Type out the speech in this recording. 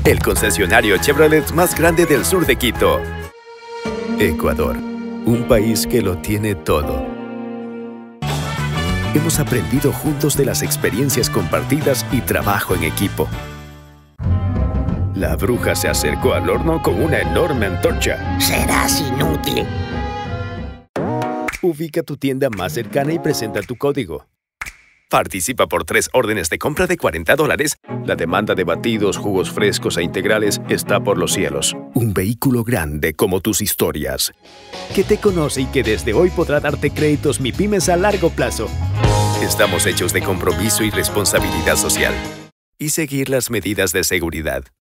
el concesionario Chevrolet más grande del sur de Quito. Ecuador, un país que lo tiene todo. Hemos aprendido juntos de las experiencias compartidas y trabajo en equipo. La bruja se acercó al horno con una enorme antorcha. Serás inútil. Ubica tu tienda más cercana y presenta tu código. Participa por 3 órdenes de compra de $40. La demanda de batidos, jugos frescos e integrales está por los cielos. Un vehículo grande como tus historias. Que te conoce y que desde hoy podrá darte créditos MIPYMES a largo plazo. Estamos hechos de compromiso y responsabilidad social. Y seguir las medidas de seguridad.